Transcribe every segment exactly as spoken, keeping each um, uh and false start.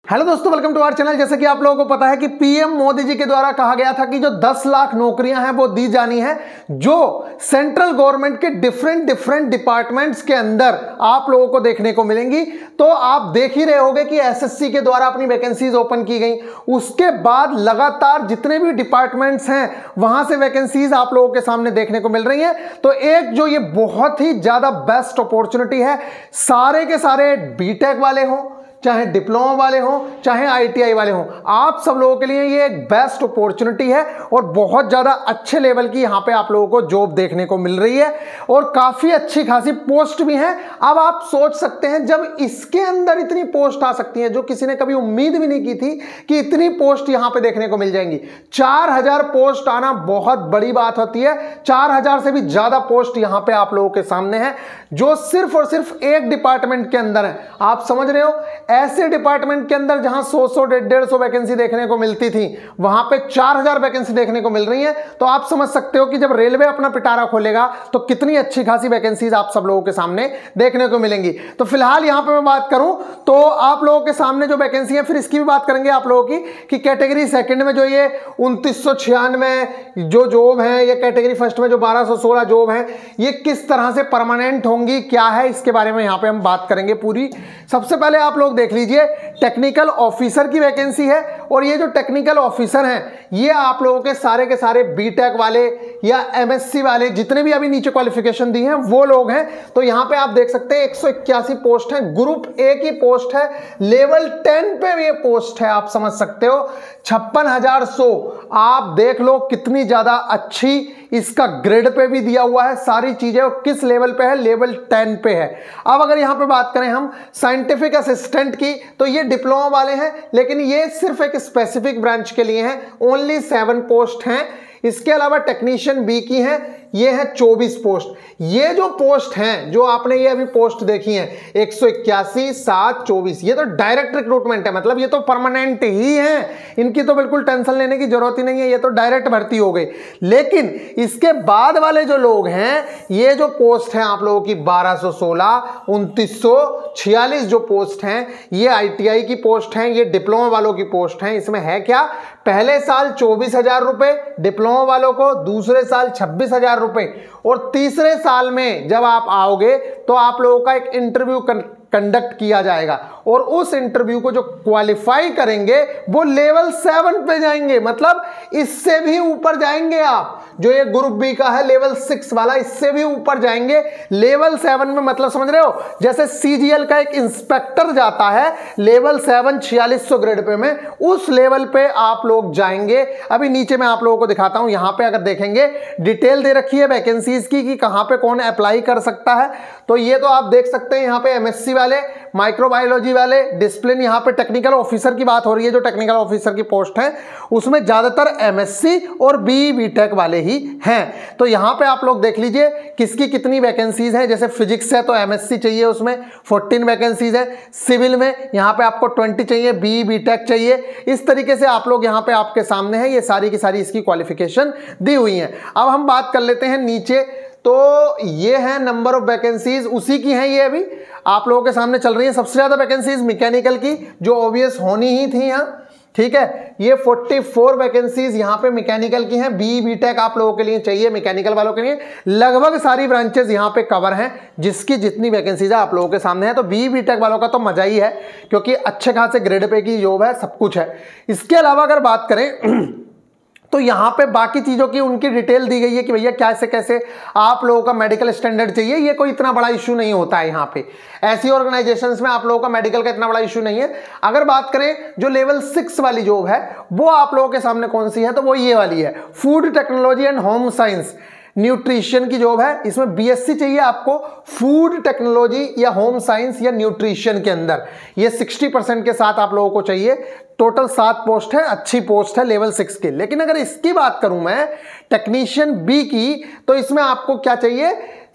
Hello दोस्तों, welcome to our channel. जैसे कि आप लोगों को पता है कि पीएम मोदी जी के द्वारा कहा गया था कि जो दस लाख नौकरियां हैं वो दी जानी है, जो सेंट्रल गवर्नमेंट के डिफरेंट डिफरेंट डिपार्टमेंट्स के अंदर आप लोगों को देखने को मिलेंगी। तो आप देख ही रहे होंगे कि एसएससी के द्वारा अपनी वैकेंसीज ओपन की गई, उसके बाद लगातार जितने भी डिपार्टमेंट्स हैं वहां से वैकेंसीज आप लोगों के सामने देखने को मिल रही हैं। तो एक जो ये बहुत ही ज्यादा बेस्ट अपॉर्चुनिटी है, सारे के सारे बीटेक वाले हों, चाहे डिप्लोमा वाले हों, चाहे आईटीआई वाले हों, आप सब लोगों के लिए ये एक बेस्ट अपॉर्चुनिटी है और बहुत ज़्यादा अच्छे लेवल की यहाँ पे आप लोगों को जॉब देखने को मिल रही है और काफ़ी अच्छी खासी पोस्ट भी हैं। अब आप सोच सकते हैं जब इसके अंदर इतनी पोस्ट आ सकती है, जो किसी ने कभी उम्मीद भी नहीं की थी कि इतनी पोस्ट यहाँ पे देखने को मिल जाएंगी। चार हजार पोस्ट आना बहुत बड़ी बात होती है। चार हजार से भी ज़्यादा पोस्ट यहाँ पे आप लोगों के सामने है, जो सिर्फ और सिर्फ एक डिपार्टमेंट के अंदर है। आप समझ रहे हो, ऐसे डिपार्टमेंट के अंदर जहां सौ सौ डेढ़ डेढ़ सौ वैकेंसी देखने को मिलती थी, वहां पे चार हजार वैकेंसी देखने को मिल रही है। तो आप समझ सकते हो कि जब रेलवे अपना पिटारा खोलेगा तो कितनी अच्छी खासी वैकेंसीज आप सब लोगों के सामने देखने को मिलेंगी। तो फिलहाल यहां पे मैं बात करूं तो आप लोगों के सामने जो वैकेंसी है, फिर इसकी भी बात करेंगे आप लोगों की कि कैटेगरी सेकंड में जो ये उनतीस सौ छियानवे जो जॉब है, या कैटेगरी फर्स्ट में जो बारह सौ सोलह जॉब है, ये किस तरह से परमानेंट होंगी, क्या है, इसके बारे में यहां पे हम बात करेंगे पूरी। सबसे पहले आप लोग देख लीजिए, टेक्निकल ऑफिसर की वैकेंसी है और ये जो टेक्निकल ऑफिसर हैं ये आप लोगों के सारे के सारे बीटेक वाले या एमएससी वाले, जितने भी अभी नीचे क्वालिफिकेशन दी हैं वो लोग हैं। तो यहां पे आप देख सकते हैं एक सौ इक्यासी पोस्ट है, ग्रुप ए की पोस्ट है, लेवल टेन पे ये पोस्ट है, आप समझ सकते हो छप्पन हजार सौ। आप देख लो कितनी ज्यादा अच्छी इसका ग्रेड पे भी दिया हुआ है सारी चीजें, और किस लेवल पे है, लेवल टेन पे है। अब अगर यहां पे बात करें हम साइंटिफिक असिस्टेंट की, तो ये डिप्लोमा वाले हैं, लेकिन ये सिर्फ एक स्पेसिफिक ब्रांच के लिए हैं, ओनली सेवन पोस्ट हैं। इसके अलावा टेक्नीशियन बी की हैं, ये है चौबीस पोस्ट। ये जो पोस्ट हैं, जो आपने ये अभी पोस्ट देखी हैं एक सौ इक्यासी सात चौबीस, ये तो डायरेक्ट रिक्रूटमेंट है, मतलब ये तो परमानेंट ही है, इनकी तो बिल्कुल टेंशन लेने की जरूरत ही नहीं है, ये तो डायरेक्ट भर्ती हो गई। लेकिन इसके बाद वाले जो लोग हैं, ये जो पोस्ट हैं आप लोगों की बारह सौ सोलह उनतीस सौ छियालीस जो पोस्ट हैं, ये आईटीआई की पोस्ट हैं, ये डिप्लोमा वालों की पोस्ट हैं। इसमें है क्या, पहले साल चौबीस हजार रुपए डिप्लोमा वालों को, दूसरे साल छब्बीस हजार रुपए, और तीसरे साल में जब आप आओगे तो आप लोगों का एक इंटरव्यू कंडक्ट किया जाएगा और उस इंटरव्यू को जो क्वालिफाई करेंगे वो लेवल सेवन पे जाएंगे, मतलब इससे भी ऊपर जाएंगे आप। जो ये ग्रुप बी का है लेवल सिक्स वाला, इससे भी ऊपर जाएंगे लेवल सेवन में, मतलब समझ रहे हो, जैसे सीजीएल का एक इंस्पेक्टर जाता है लेवल सेवन छियालीस सौ ग्रेड पे में, उस लेवल पे आप लोग जाएंगे। अभी नीचे मैं आप लोगों को दिखाता हूं, यहां पे अगर देखेंगे डिटेल दे रखी है वैकेंसीज की कि कहां पे कौन अप्लाई कर सकता है। तो ये तो आप देख सकते हैं, यहां पे एमएससी वाले, माइक्रोबायोलॉजी वाले, डिसिप्लिन, यहां पे टेक्निकल ऑफिसर की बात हो रही है, जो टेक्निकल ऑफिसर की पोस्ट है उसमें ज्यादातर एमएससी और बी बीटेक वाले ही हैं। तो यहां पे आप लोग देख लीजिए किसकी कितनी वैकेंसीज हैं। जैसे फिजिक्स है तो एमएससी चाहिए, उसमें चौदह वैकेंसीज है। सिविल में यहां पे आपको बीस चाहिए, बी बीटेक चाहिए। इस तरीके से आप लोग यहां पे आपके सामने है, ये सारी की सारी इसकी क्वालिफिकेशन दी हुई है। अब हम बात कर लेते हैं नीचे, तो ये है नंबर ऑफ वैकेंसीज, उसी की हैं ये अभी आप लोगों के सामने चल रही है। सबसे ज्यादा वैकेंसीज मैकेनिकल की, जो ऑब्वियस होनी ही थी यहाँ, ठीक है। ये चौवालीस वैकेंसीज यहाँ पे मैकेनिकल की हैं, बी बीटेक आप लोगों के लिए चाहिए, मैकेनिकल वालों के लिए लगभग सारी ब्रांचेस यहाँ पे कवर हैं, जिसकी जितनी वैकेंसीज है आप लोगों के सामने है। तो बी बीटेक वालों का तो मजा ही है, क्योंकि अच्छे खासे ग्रेड पे की जॉब है, सब कुछ है। इसके अलावा अगर बात करें तो यहाँ पे बाकी चीज़ों की उनकी डिटेल दी गई है कि भैया कैसे कैसे आप लोगों का मेडिकल स्टैंडर्ड चाहिए। ये कोई इतना बड़ा इशू नहीं होता है यहाँ पे, ऐसी ऑर्गेनाइजेशंस में आप लोगों का मेडिकल का इतना बड़ा इशू नहीं है। अगर बात करें जो लेवल सिक्स वाली जॉब है, वो आप लोगों के सामने कौन सी है, तो वो ये वाली है, food technology and home science nutrition की जॉब है। इसमें बीएससी चाहिए आपको फूड टेक्नोलॉजी या होम साइंस या न्यूट्रिशन के अंदर, ये साठ परसेंट के साथ आप लोगों को चाहिए। टोटल सात पोस्ट है, अच्छी पोस्ट है लेवल सिक्स की। लेकिन अगर इसकी बात करूं मैं टेक्नीशियन बी की, तो इसमें आपको क्या चाहिए,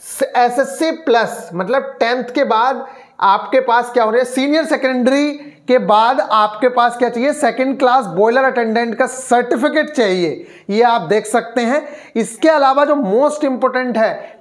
एसएससी प्लस, मतलब टेंथ के बाद आपके पास क्या हो रहा है, सीनियर सेकेंडरी के बाद आपके पास क्या चाहिए, सेकंड क्लास बॉयलर अटेंडेंट का सर्टिफिकेट चाहिए, ये आप देख सकते हैं। इसके अलावा जो मोस्ट इंपोर्टेंट है,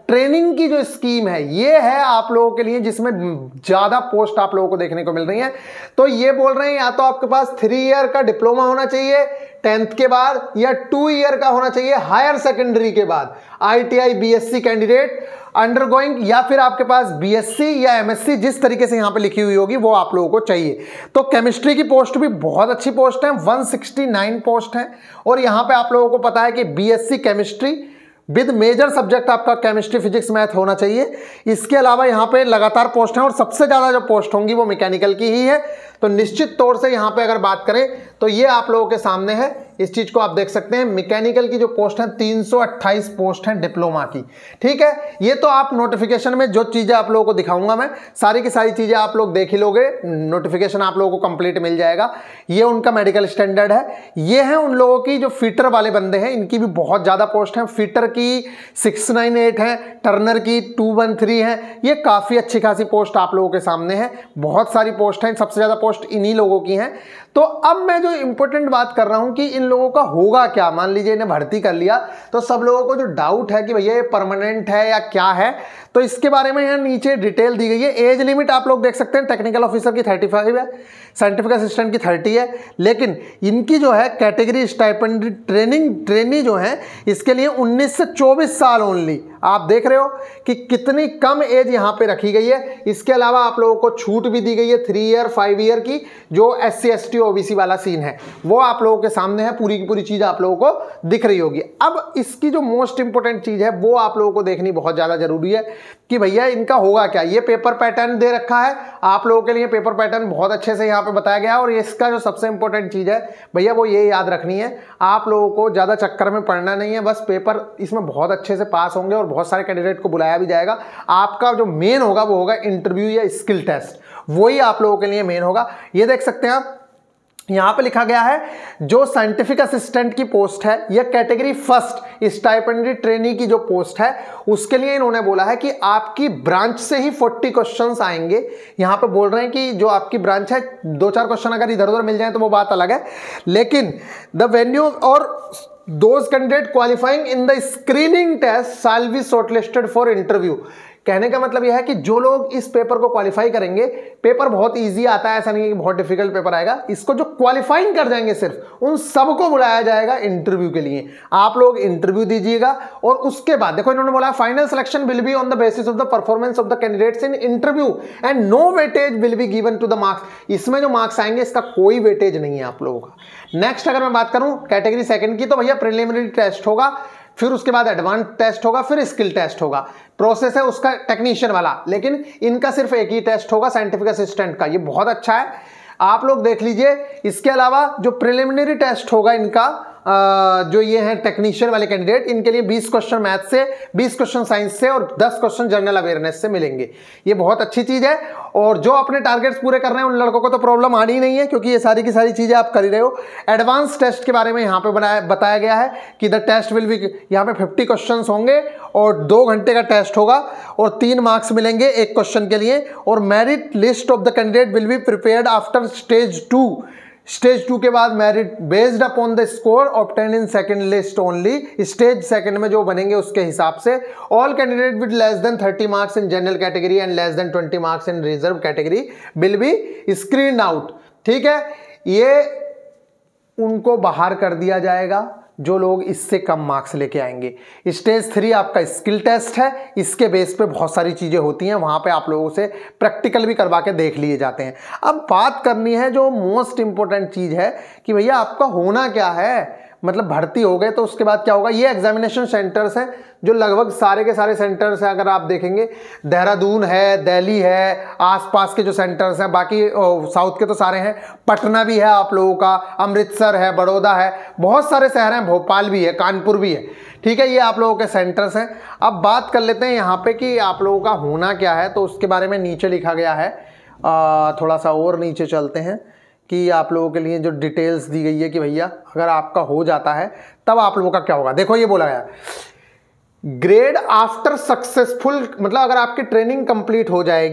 ट्रेनिंग की जो स्कीम है ये है आप लोगों के लिए, जिसमें ज्यादा पोस्ट आप लोगों को देखने को मिल रही है। तो ये बोल रहे हैं या तो आपके पास थ्री ईयर का डिप्लोमा होना चाहिए टेंथ के बाद, या टू ईयर का होना चाहिए हायर सेकेंडरी के बाद, आईटीआई बीएससी कैंडिडेट अंडरगोइंग, या फिर आपके पास बीएससी या एमएससी जिस तरीके से यहां पे लिखी हुई होगी वो आप लोगों को चाहिए। तो केमिस्ट्री की पोस्ट भी बहुत अच्छी पोस्ट है, वन सिक्सटी नाइन पोस्ट है। और यहां पे आप लोगों को पता है कि BSc chemistry with major subject आपका केमिस्ट्री फिजिक्स मैथ होना चाहिए। इसके अलावा यहाँ पे लगातार पोस्ट हैं और सबसे ज़्यादा जो पोस्ट होंगी वो मैकेनिकल की ही है। तो निश्चित तौर से यहाँ पे अगर बात करें तो ये आप लोगों के सामने है, इस चीज को आप देख सकते हैं। मैकेनिकल की जो पोस्ट है तीन सौ अट्ठाईस पोस्ट है डिप्लोमा की, ठीक है। ये तो आप नोटिफिकेशन में जो चीजें आप लोगों को दिखाऊंगा मैं, सारी की सारी चीजें आप लोग देख ही लोगे, नोटिफिकेशन आप लोगों को कंप्लीट मिल जाएगा। ये उनका मेडिकल स्टैंडर्ड है। ये है उन लोगों की जो फीटर वाले बंदे हैं, इनकी भी बहुत ज्यादा पोस्ट है। फीटर की सिक्स नाइन एट है, टर्नर की टू वन थ्री है। ये काफी अच्छी खासी पोस्ट आप लोगों के सामने है, बहुत सारी पोस्ट है, सबसे ज्यादा पोस्ट इन्हीं लोगों की हैं। तो अब मैं जो इंपॉर्टेंट बात कर रहा हूं कि इन लोगों का होगा क्या, मान लीजिए इन्हें भर्ती कर लिया तो सब लोगों को जो डाउट है कि भैया ये परमानेंट है या क्या है, तो इसके बारे में यहाँ नीचे डिटेल दी गई है। एज लिमिट आप लोग देख सकते हैं, टेक्निकल ऑफिसर की थर्टी फाइव है, साइंटिफिक असिस्टेंट की थर्टी है, लेकिन इनकी जो है कैटेगरी स्टाइपेंड ट्रेनिंग ट्रेनी जो है इसके लिए उन्नीस से चौबीस साल ओनली। आप देख रहे हो कि कितनी कम एज यहाँ पे रखी गई है। इसके अलावा आप लोगों को छूट भी दी गई है थ्री ईयर फाइव ईयर की, जो S C S T OBC वाला सीन है वो आप लोगों के सामने है। पूरी की पूरी चीज आप लोगों को दिख रही होगी। अब इसकी जो मोस्ट इंपोर्टेंट चीज है वो आप लोगों को देखनी बहुत ज्यादा जरूरी है कि भैया इनका होगा क्या। ये पेपर पैटर्न दे रखा है आप लोगों के लिए, पेपर पैटर्न बहुत अच्छे से यहाँ पे बताया गया है। और इसका जो सबसे इंपॉर्टेंट चीज है भैया वो ये याद रखनी है, आप लोगों को ज्यादा चक्कर में पड़ना नहीं है, बस पेपर इसमें बहुत अच्छे से पास होंगे और बहुत सारे कैंडिडेट को बुलाया भी जाएगा। आपका जो मेन होगा वो होगा इंटरव्यू या स्किल टेस्ट, वही आप लोगों के लिए मेन होगा। ये देख सकते हैं आप, यहां पे लिखा गया है जो साइंटिफिक असिस्टेंट की पोस्ट है या कैटेगरी फर्स्ट स्टाइपेंडरी ट्रेनी की जो पोस्ट है उसके लिए इन्होंने बोला है कि आपकी ब्रांच से ही चालीस क्वेश्चंस आएंगे। यहां पे बोल रहे हैं कि जो आपकी ब्रांच है दो चार क्वेश्चन अगर इधर उधर मिल जाए तो वो बात अलग है, लेकिन द वेन्यू और those candidate qualifying in the screening test shall be shortlisted for interview. कहने का मतलब यह है कि जो लोग इस पेपर को क्वालिफाई करेंगे, पेपर बहुत इजी आता है, ऐसा नहीं है कि बहुत डिफिकल्ट पेपर आएगा, इसको जो क्वालिफाइंग कर जाएंगे सिर्फ उन सबको बुलाया जाएगा इंटरव्यू के लिए। आप लोग इंटरव्यू दीजिएगा और उसके बाद देखो इन्होंने बोला final selection will be on the basis of the performance of the candidates in interview and no weightage will be given to the marks. इसमें जो मार्क्स आएंगे इसका कोई वेटेज नहीं है आप लोगों का। नेक्स्ट अगर मैं बात करूं कैटेगरी सेकंड की, तो भैया प्रिलिमिनरी टेस्ट होगा, फिर उसके बाद एडवांस टेस्ट होगा, फिर स्किल टेस्ट होगा। प्रोसेस है उसका टेक्नीशियन वाला, लेकिन इनका सिर्फ एक ही टेस्ट होगा साइंटिफिक असिस्टेंट का। ये बहुत अच्छा है, आप लोग देख लीजिए। इसके अलावा जो प्रिलिमिनरी टेस्ट होगा इनका, जो ये हैं टेक्नीशियन वाले कैंडिडेट, इनके लिए बीस क्वेश्चन मैथ से, बीस क्वेश्चन साइंस से और दस क्वेश्चन जनरल अवेयरनेस से मिलेंगे। ये बहुत अच्छी चीज है। और जो अपने टारगेट्स पूरे कर रहे हैं उन लड़कों को तो प्रॉब्लम आनी ही नहीं है, क्योंकि ये सारी की सारी चीजें आप कर ही रहे हो। एडवांस टेस्ट के बारे में यहाँ पे बनाया बताया गया है कि द टेस्ट विल बी, यहाँ पे फिफ्टी क्वेश्चन होंगे और दो घंटे का टेस्ट होगा और तीन मार्क्स मिलेंगे एक क्वेश्चन के लिए। और merit list of the candidate will be prepared after stage two. Stage two के बाद merit based upon the score obtain in second list only. Stage second में जो बनेंगे उसके हिसाब से all candidate with less than thirty marks in general category and less than twenty marks in reserve category will be screen out. ठीक है, ये उनको बाहर कर दिया जाएगा जो लोग इससे कम मार्क्स लेके आएंगे। स्टेज थ्री आपका स्किल टेस्ट है, इसके बेस पे बहुत सारी चीजें होती हैं, वहां पे आप लोगों से प्रैक्टिकल भी करवा के देख लिए जाते हैं। अब बात करनी है जो मोस्ट इंपॉर्टेंट चीज है कि भैया आपका होना क्या है, मतलब भर्ती हो गए तो उसके बाद क्या होगा। ये एग्जामिनेशन सेंटर्स हैं जो लगभग सारे के सारे सेंटर्स हैं, अगर आप देखेंगे देहरादून है, दिल्ली है, आसपास के जो सेंटर्स हैं, बाकी साउथ के तो सारे हैं, पटना भी है आप लोगों का, अमृतसर है, बड़ौदा है, बहुत सारे शहर हैं, भोपाल भी है, कानपुर भी है। ठीक है, ये आप लोगों के सेंटर्स हैं। अब बात कर लेते हैं यहाँ पे कि आप लोगों का होना क्या है, तो उसके बारे में नीचे लिखा गया है। आ, थोड़ा सा और नीचे चलते हैं कि आप लोगों के लिए जो डिटेल्स दी गई है कि भैया अगर आपका हो जाता है तब आप लोगों का क्या होगा। देखो ये बोला गया ग्रेड आफ्टर सक्सेसफुल, मतलब अगर आपकी ट्रेनिंग कंप्लीट हो जाएगी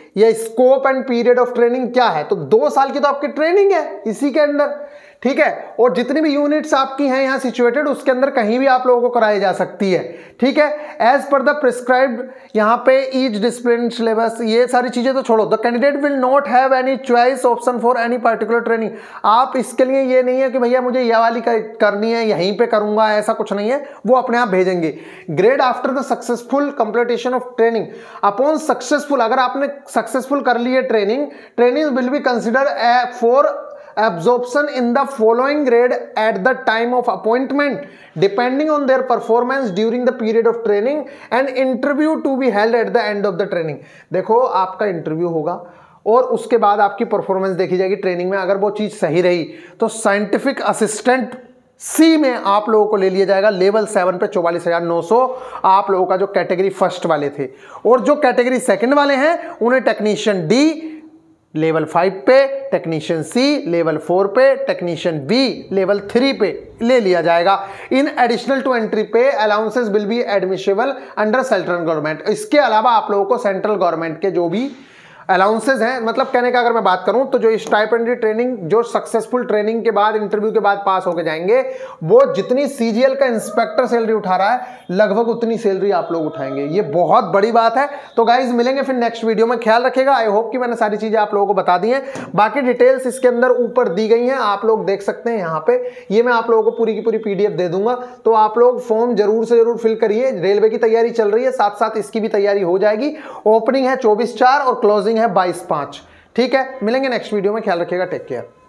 ये scope and period of training क्या है, तो दो साल की तो आपकी ट्रेनिंग है इसी के अंदर, ठीक है। और जितनी भी यूनिट्स आपकी हैं यहाँ सिचुएटेड, उसके अंदर कहीं भी आप लोगों को कराई जा सकती है, ठीक है। एज पर द प्रिस्क्राइब्ड, यहाँ पे ईच डिसिप्लिन सिलेबस, ये सारी चीजें तो छोड़ो। The candidate will not have any choice option for any particular training. आप इसके लिए ये नहीं है कि भैया मुझे ये वाली करनी है यहीं पे करूंगा, ऐसा कुछ नहीं है, वो अपने आप भेजेंगे। Grade after the successful completion of training, upon successful, अगर आपने सक्सेसफुल कर ली है training, training will be consider for absorption in the following grade at the time of appointment depending on their performance during the period of training and interview to be held at the end of the training। देखो आपका interview होगा और उसके बाद आपकी performance देखी जाएगी training में। अगर वो चीज सही रही तो साइंटिफिक असिस्टेंट सी में आप लोगों को ले लिया जाएगा लेवल सेवन पे चौवालीस हजार नौ सौ, आप लोगों का जो कैटेगरी फर्स्ट वाले थे। और जो कैटेगरी सेकंड वाले हैं उन्हें technician D level five pay, technician C level four pay, technician B level three pay ले लिया जाएगा। In additional to entry pay allowances will be admissible under central government. इसके अलावा आप लोगों को सेंट्रल गवर्नमेंट के जो भी अलाउंसेस हैं, मतलब कहने का अगर मैं बात करूं तो जो स्टाइपेंडरी ट्रेनिंग, जो सक्सेसफुल ट्रेनिंग के बाद इंटरव्यू के बाद पास होके जाएंगे, वो जितनी सीजीएल का इंस्पेक्टर सैलरी उठा रहा है लगभग उतनी सैलरी आप लोग उठाएंगे। ये बहुत बड़ी बात है। तो गाइज मिलेंगे फिर नेक्स्ट वीडियो में, ख्याल रखिएगा। आई होप कि मैंने सारी चीजें आप लोगों को बता दी हैं। बाकी डिटेल्स इसके अंदर ऊपर दी गई हैं, आप लोग देख सकते हैं यहाँ पे। ये मैं आप लोगों को पूरी की पूरी पीडीएफ दे दूंगा, तो आप लोग फॉर्म जरूर से जरूर फिल करिए। रेलवे की तैयारी चल रही है, साथ साथ इसकी भी तैयारी हो जाएगी। ओपनिंग है चौबीस चार और क्लोजिंग है बाईस पाँच, ठीक है। मिलेंगे नेक्स्ट वीडियो में, ख्याल रखिएगा, टेक केयर।